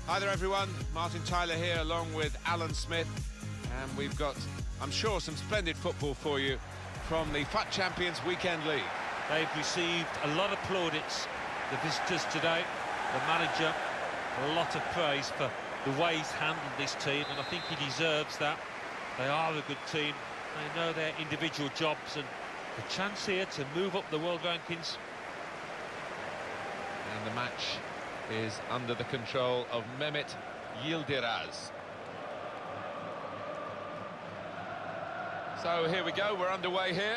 Hi there everyone, Martin Tyler here along with Alan Smith, and we've got, I'm sure, some splendid football for you from the FUT Champions Weekend League. They've received a lot of plaudits, the visitors today. The manager, a lot of praise for the way he's handled this team, and I think he deserves that. They are a good team, they know their individual jobs, and the chance here to move up the world rankings. And the match is under the control of Mehmet Yildiraz. So here we go, we're underway here.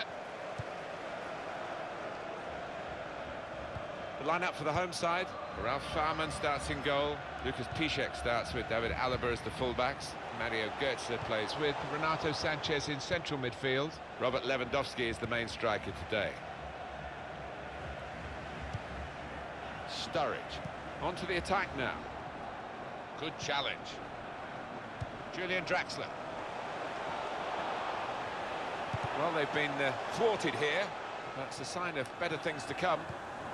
The line-up for the home side. Ralf Fährmann starts in goal. Lucas Piszczek starts with David Alaba as the fullbacks. Mario Götze plays with Renato Sanchez in central midfield. Robert Lewandowski is the main striker today. Sturridge. On to the attack now. Good challenge. Julian Draxler. Well, they've been thwarted here. That's a sign of better things to come.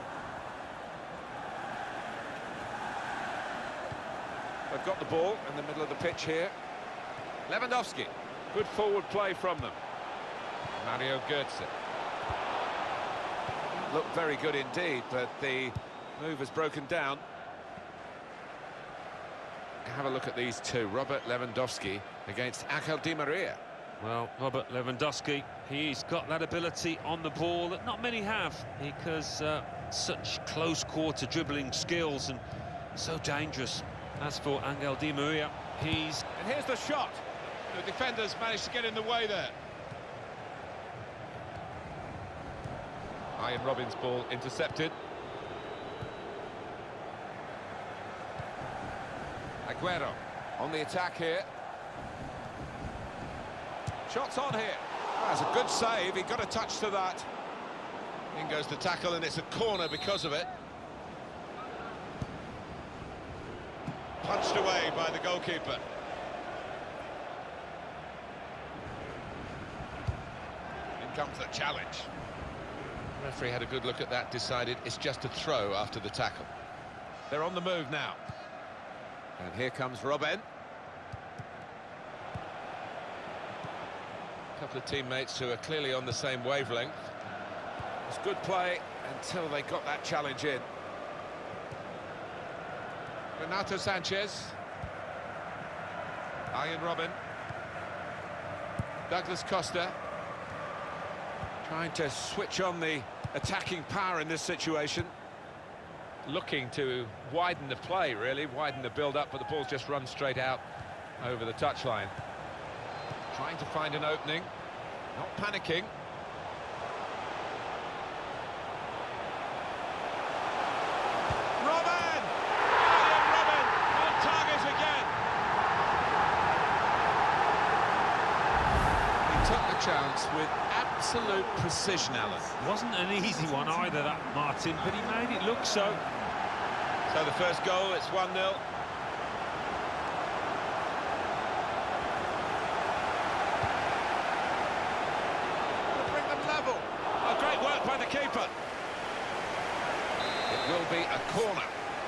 They've got the ball in the middle of the pitch here. Lewandowski. Good forward play from them. Mario Götze. Looked very good indeed, but the move has broken down. Have a look at these two. Robert Lewandowski against Angel Di Maria. Well, Robert Lewandowski, he's got that ability on the ball that not many have, because such close-quarter dribbling skills and so dangerous. As for Angel Di Maria, he's... And here's the shot. The defenders managed to get in the way there. Ian Robins' ball intercepted. Aguero on the attack here. Shots on here. That's a good save. He got a touch to that. In goes the tackle, and it's a corner because of it. Punched away by the goalkeeper. In comes the challenge. The referee had a good look at that, decided it's just a throw after the tackle. They're on the move now. And here comes Robben. A couple of teammates who are clearly on the same wavelength. It's good play until they got that challenge in. Renato Sanchez. Ian Robben. Douglas Costa. Trying to switch on the attacking power in this situation. Looking to widen the play, really, widen the build-up, but the ball's just run straight out over the touchline. Trying to find an opening, not panicking. Robben! Ian Robben on target again. He took the chance with absolute precision, Alan. Wasn't an easy one either, that, Martin, but he made it look so. So the first goal, it's 1-0. Bring them level. Oh, great work by the keeper. It will be a corner.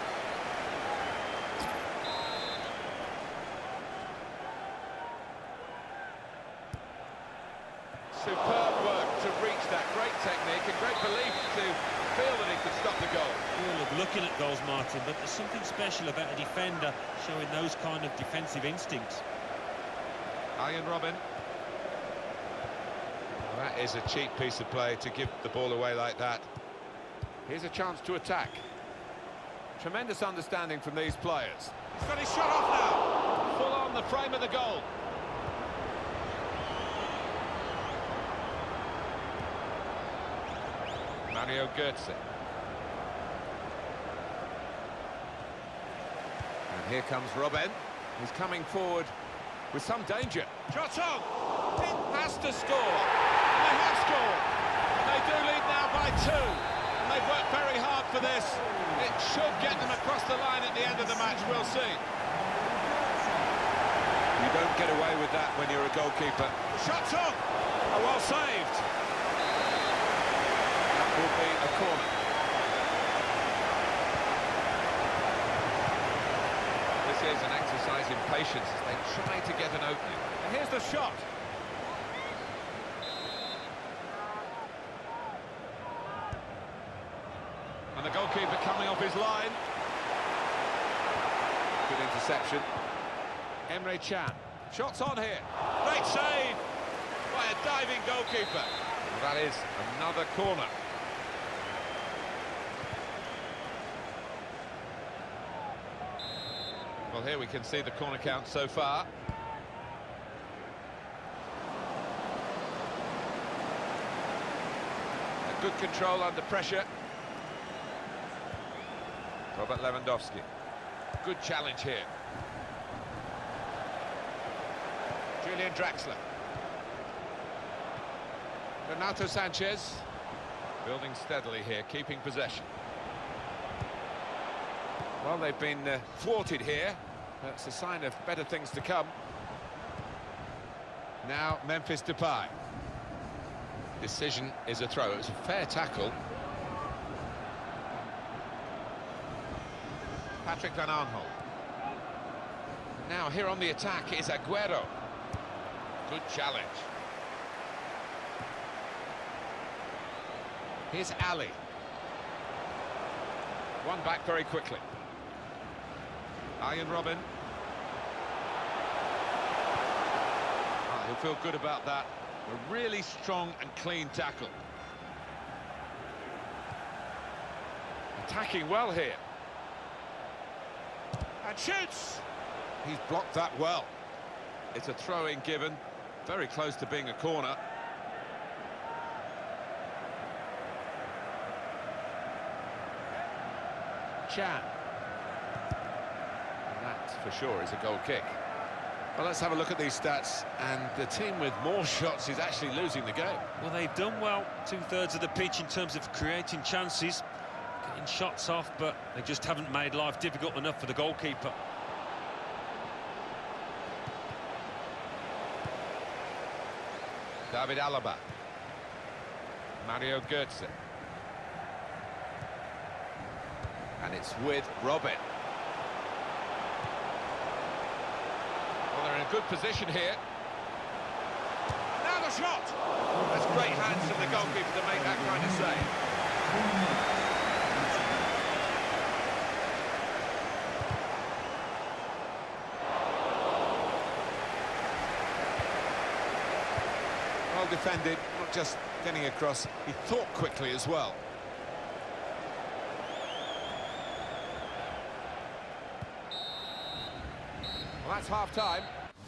Superb work to reach that. Great technique and great belief to feel that he could stop the goal. We love looking at goals, Martin, but there's something special about a defender showing those kind of defensive instincts. Ian Robben. Well, that is a cheap piece of play to give the ball away like that. Here's a chance to attack. Tremendous understanding from these players. He's got his shot off now. Full on the frame of the goal. Mario Götze. And here comes Robben. He's coming forward with some danger. Shot on! It has to score. And they have scored. And they do lead now by 2. And they've worked very hard for this. It should get them across the line at the end of the match. We'll see. You don't get away with that when you're a goalkeeper. Shot's on! Oh, well saved. That will be a corner. This is an exercise in patience as they try to get an opening. And here's the shot. And the goalkeeper coming off his line. Good interception. Emre Can. Shots on here. Great save by a diving goalkeeper. Well, that is another corner. Well, here we can see the corner count so far. A good control under pressure. Robert Lewandowski. Good challenge here. Julian Draxler. Renato Sanchez. Building steadily here, keeping possession. Well, they've been thwarted here. That's a sign of better things to come. Now, Memphis Depay. Decision is a throw. It was a fair tackle. Patrick Van Aanholt. Now, here on the attack is Aguero. Good challenge. Here's Ali. One back very quickly. Arjen Robben. Oh, he'll feel good about that. A really strong and clean tackle. Attacking well here. And shoots! He's blocked that well. It's a throw-in given. Very close to being a corner. Can. And that, for sure, is a goal kick. Well, let's have a look at these stats, and the team with more shots is actually losing the game. Well, they've done well, two-thirds of the pitch in terms of creating chances, getting shots off, but they just haven't made life difficult enough for the goalkeeper. David Alaba. Mario Götze. And it's with Robin. Well, they're in a good position here. Now the shot! That's great hands from the goalkeeper to make that kind of save. Well defended, not just getting across, he thought quickly as well. Well, that's half-time.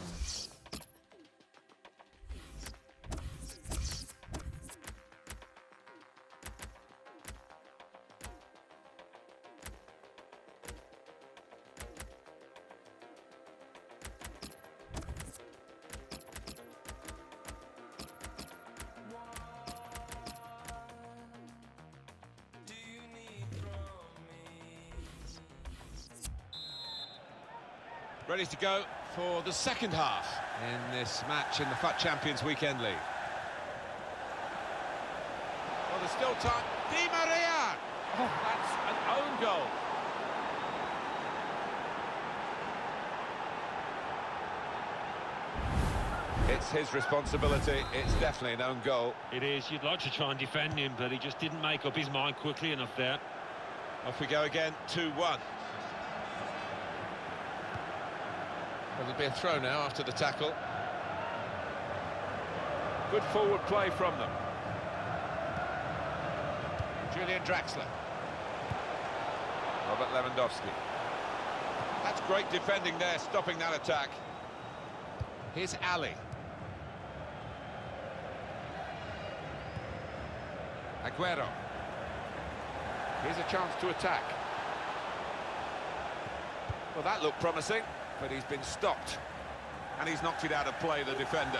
Ready to go for the second half in this match in the FUT Champions Weekend League. Well, there's still time. Di Maria! Oh, that's an own goal. It's his responsibility. It's definitely an own goal. It is. You'd like to try and defend him, but he just didn't make up his mind quickly enough there. Off we go again, 2-1. It'll be a throw now after the tackle. Good forward play from them. Julian Draxler. Robert Lewandowski. That's great defending there, stopping that attack. Here's Ali. Aguero. Here's a chance to attack. Well, that looked promising, but he's been stopped. And he's knocked it out of play, the defender.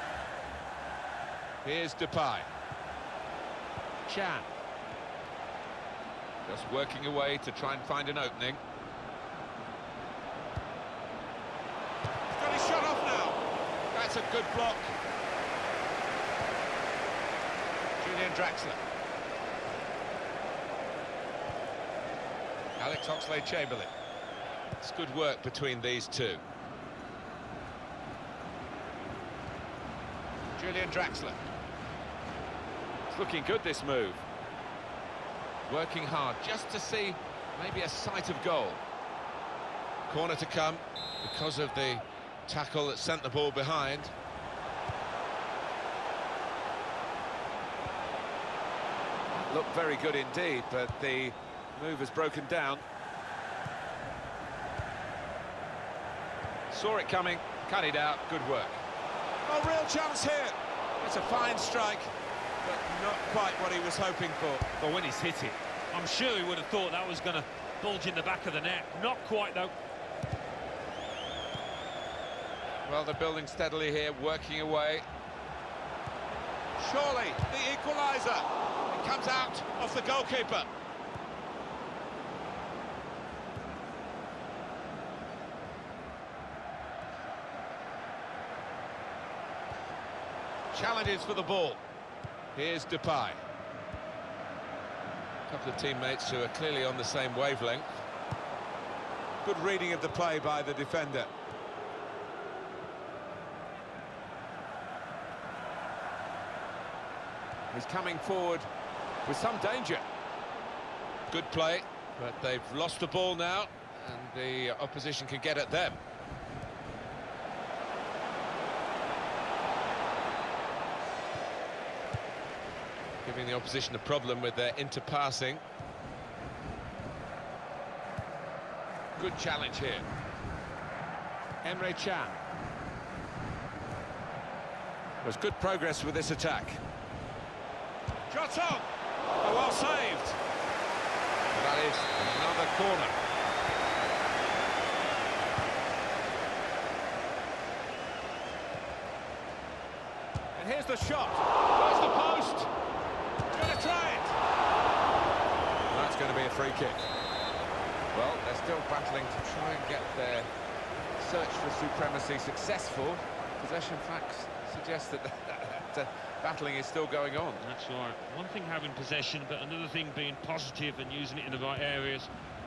Here's Depay. Can. Just working away to try and find an opening. He's got his shot off now. That's a good block. Julian Draxler. Alex Oxlade-Chamberlain. It's good work between these two. Julian Draxler. It's looking good, this move. Working hard just to see maybe a sight of goal. Corner to come because of the tackle that sent the ball behind. Looked very good indeed, but the move has broken down. Saw it coming, cut it out, good work. Oh, real chance here. It's a fine strike, but not quite what he was hoping for. But when he's hit it, I'm sure he would have thought that was going to bulge in the back of the net. Not quite, though. Well, they're building steadily here, working away. Surely, the equaliser. It comes out off the goalkeeper. Challenges for the ball. Here's Depay. A couple of teammates who are clearly on the same wavelength. Good reading of the play by the defender. He's coming forward with some danger. Good play, but they've lost the ball now, and the opposition can get at them. Giving the opposition a problem with their interpassing. Good challenge here. Emre Can. There's good progress with this attack. Shot on! Oh, well saved. That is another corner. And here's the shot. There's the post. He's going to try it. And that's going to be a free kick. Well, they're still battling to try and get their search for supremacy successful. Possession facts suggest that battling is still going on. That's right. One thing having possession, but another thing being positive and using it in the right areas.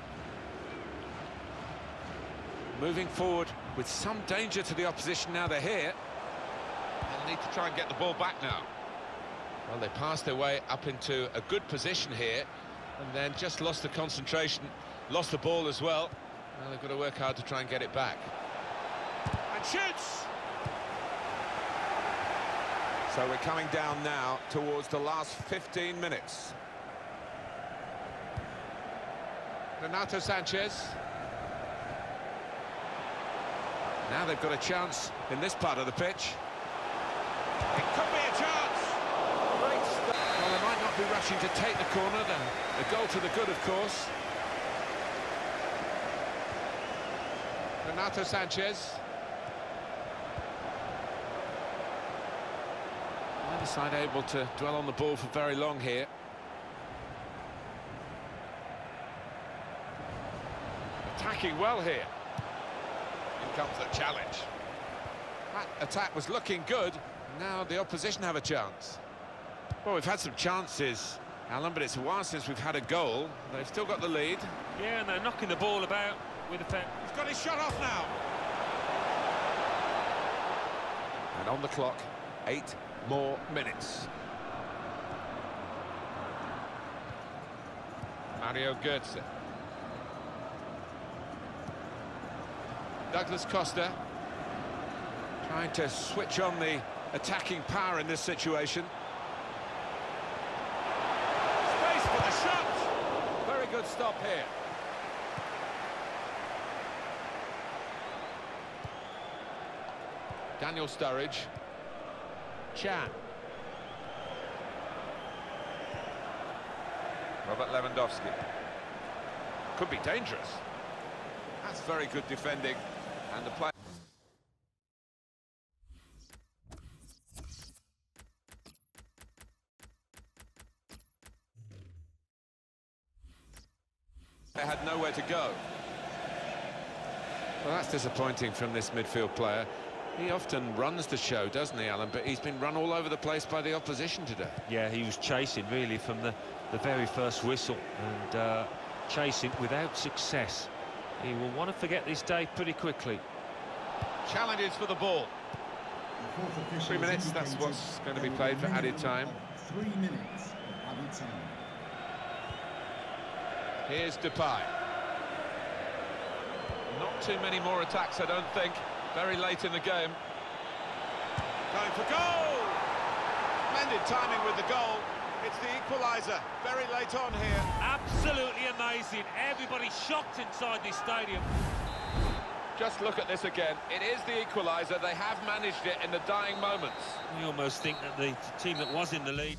Moving forward with some danger to the opposition now they're here. They'll need to try and get the ball back now. Well, they passed their way up into a good position here and then just lost the concentration, lost the ball as well. Well, they've got to work hard to try and get it back. And shoots! So we're coming down now towards the last 15 minutes. Renato Sanchez. Now they've got a chance in this part of the pitch. It could be a chance. Great stuff. Well, they might not be rushing to take the corner, then a goal to the good, of course. Renato Sanchez. Neither side able to dwell on the ball for very long here. Attacking well here. In comes the challenge. That attack was looking good. Now the opposition have a chance. Well, we've had some chances, Alan, but it's a while since we've had a goal. They've still got the lead. Yeah, and they're knocking the ball about with effect. He's got his shot off now. And on the clock, 8 more minutes. Mario Götze. Douglas Costa trying to switch on the attacking power in this situation. Space for the shot. Very good stop here. Daniel Sturridge. Can. Robert Lewandowski. Could be dangerous. That's very good defending. And the play. They had nowhere to go. Well, that's disappointing from this midfield player. He often runs the show, doesn't he, Alan? But he's been run all over the place by the opposition today. Yeah, he was chasing, really, from the very first whistle. And chasing without success. He will want to forget this day pretty quickly. Challenges for the ball. 3 minutes, that's what's going to be played for added time. 3 minutes of added time. Here's Depay. Not too many more attacks, I don't think. Very late in the game. Going for goal! Splendid timing with the goal. It's the equaliser, very late on here. Absolutely amazing. Everybody shocked inside this stadium. Just look at this again. It is the equaliser. They have managed it in the dying moments. You almost think that the team that was in the lead...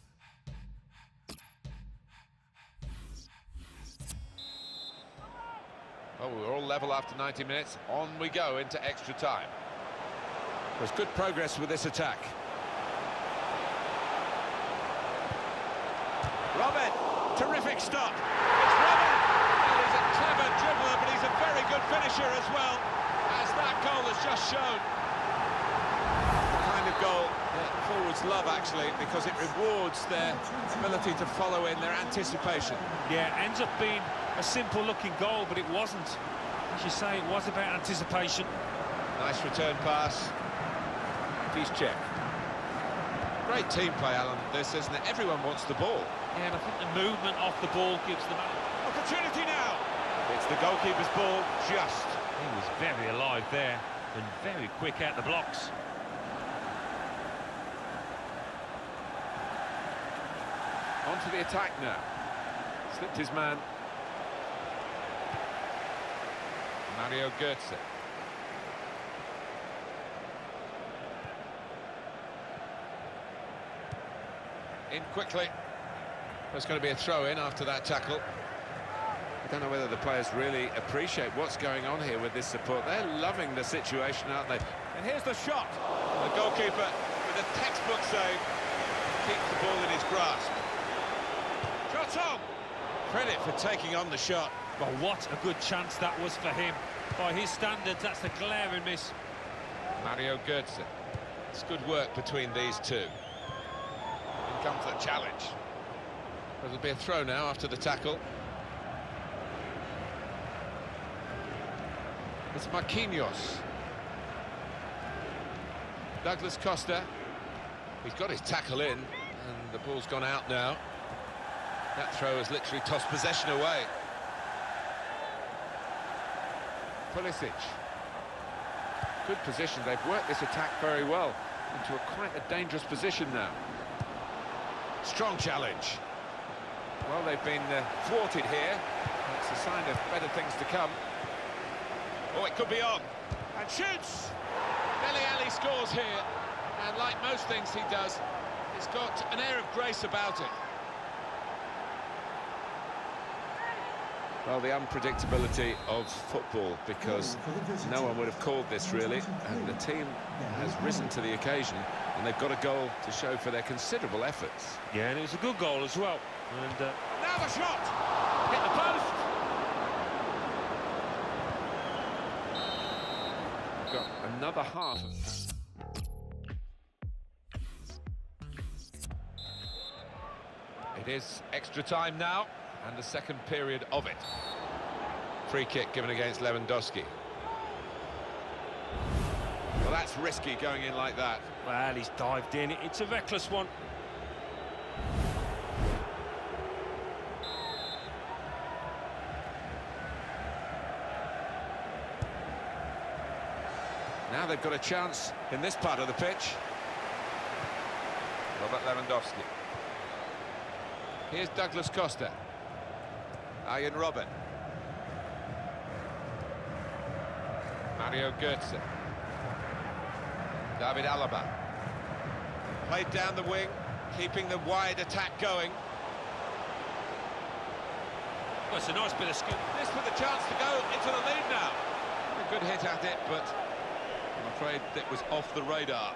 Oh, we're all level after 90 minutes. On we go into extra time. There's good progress with this attack. Robin, terrific stop. It's Robin. Well, he's a clever dribbler, but he's a very good finisher as well, as that goal has just shown. The kind of goal that forwards love, actually, because it rewards their ability to follow in, their anticipation. Yeah, ends up being a simple-looking goal, but it wasn't. As you say, it was about anticipation. Nice return pass. He's checked. Great team play, Alan, this, isn't it? Everyone wants the ball. Yeah, and I think the movement off the ball gives them... Opportunity now! It's the goalkeeper's ball, just. He was very alive there, and very quick out the blocks. On to the attack now. Slipped his man. Mario Götze. In quickly. There's going to be a throw-in after that tackle. I don't know whether the players really appreciate what's going on here with this support. They're loving the situation, aren't they? And here's the shot. The goalkeeper, with a textbook save, keeps the ball in his grasp. Shot on! Credit for taking on the shot. Well, what a good chance that was for him. By his standards, that's a glaring miss. Mario Götze. It's good work between these two. In comes the challenge. There'll be a throw now after the tackle. It's Marquinhos. Douglas Costa. He's got his tackle in, and the ball's gone out now. That throw has literally tossed possession away. Pulisic. Good position. They've worked this attack very well into quite a dangerous position now. Strong challenge. Well, they've been thwarted here. It's a sign of better things to come. Oh, it could be on. And shoots! Dele Alli scores here. And like most things he does, it's got an air of grace about it. Well, the unpredictability of football, because no one would have called this, really. And the team has risen to the occasion, and they've got a goal to show for their considerable efforts. Yeah, and it was a good goal as well. And now the shot! Hit the post! Got another half of... It is extra time now, and the second period of it. Free kick given against Lewandowski. Well, that's risky going in like that. well, he's dived in. It's a reckless one. Now they've got a chance in this part of the pitch. Robert Lewandowski. Here's Douglas Costa. Arjen Robben. Mario Götze. David Alaba. Played down the wing, keeping the wide attack going. Well, it's a nice bit of skill. This with a chance to go into the lead now. A good hit at it, but I'm afraid it was off the radar.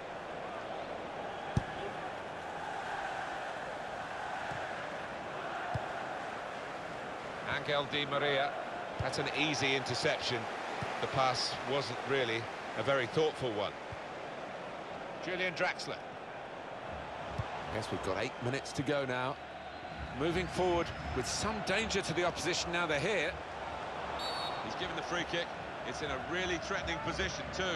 Angel Di Maria. That's an easy interception. The pass wasn't really a very thoughtful one. Julian Draxler. Guess we've got 8 minutes to go now. Moving forward with some danger to the opposition now they're here. He's given the free kick. It's in a really threatening position too.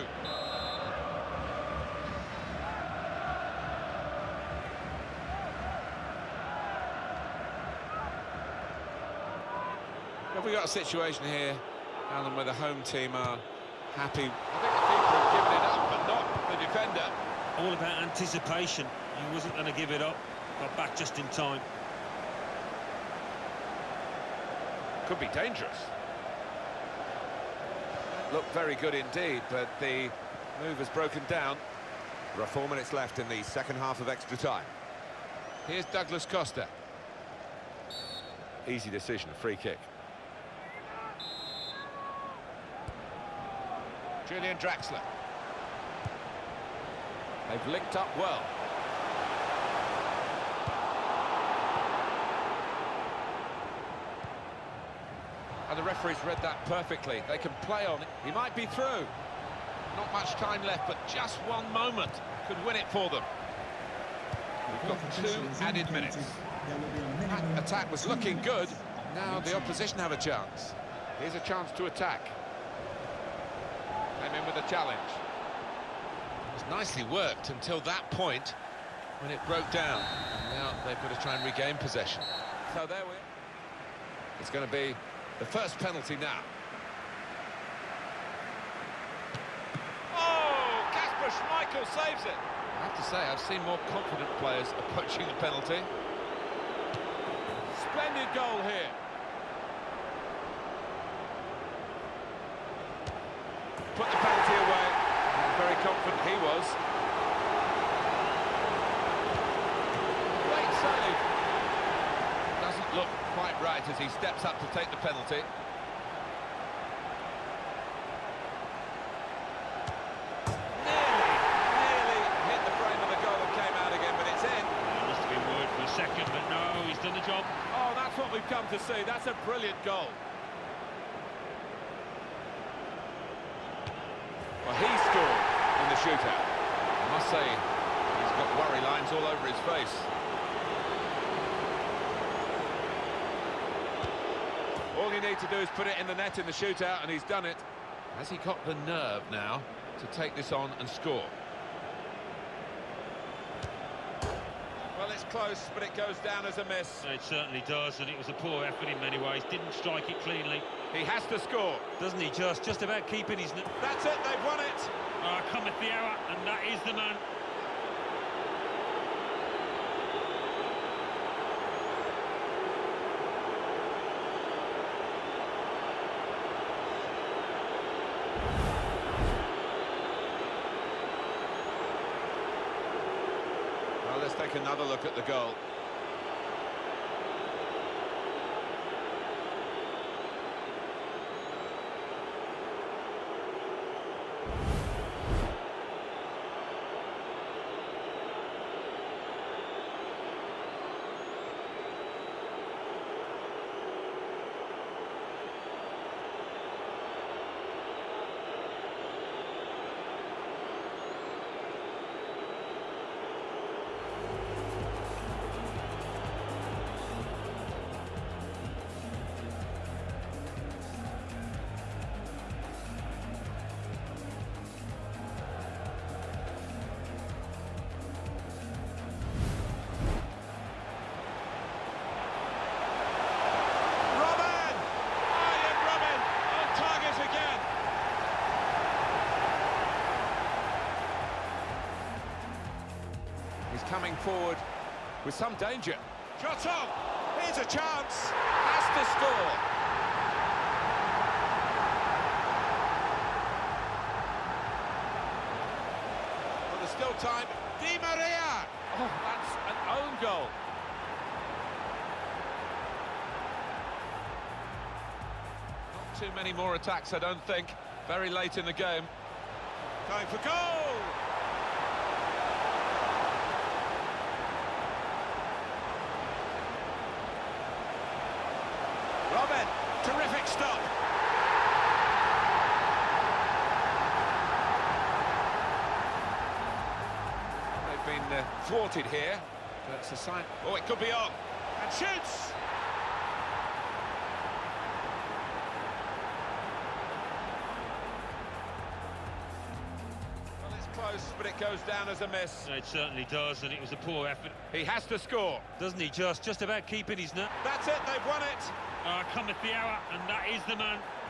Have we got a situation here, Alan, where the home team are happy? I think the keeper has given it up, but not the defender. All about anticipation. He wasn't going to give it up. Got back just in time. Could be dangerous. Looked very good indeed, but the move has broken down. There are 4 minutes left in the second half of extra time. Here's Douglas Costa. Easy decision, a free kick. Julian Draxler. They've linked up well. And the referee's read that perfectly. They can play on it. He might be through. Not much time left, but just one moment could win it for them. We've got 2 added minutes. That attack was looking good. Now the opposition have a chance. Here's a chance to attack. Came in with a challenge. It was nicely worked until that point when it broke down. And now they've got to try and regain possession. So there we are. It's going to be the first penalty now. Oh, Kasper Schmeichel saves it. I have to say, I've seen more confident players approaching the penalty. Splendid goal here. Put the penalty away. Very confident he was. Great save. Doesn't look quite right as he steps up to take the penalty. Nearly hit the frame of the goal and came out again, but it's in. He must have been worried for a second, but no, he's done the job. Oh, that's what we've come to see. That's a brilliant goal. Well, he scored in the shootout. I must say, he's got worry lines all over his face. All you need to do is put it in the net in the shootout, and he's done it. Has he got the nerve now to take this on and score? Well, it's close, but it goes down as a miss. It certainly does, and it was a poor effort in many ways. Didn't strike it cleanly. He has to score. Doesn't he just about keeping his... That's it, they've won it. Cometh the hour, and that is the man. Well, let's take another look at the goal. Coming forward with some danger. Shot on! Here's a chance! Has to score! Well, there's still time. Di Maria! Oh, that's an own goal. Not too many more attacks, I don't think. Very late in the game. Going for goal! Robin, terrific stop. They've been thwarted here. That's a sign. Oh, it could be on. And shoots! close, but it goes down as a miss. It certainly does, and it was a poor effort. He has to score. Doesn't he just about keeping his net? That's it, they've won it. Cometh the hour, and that is the man.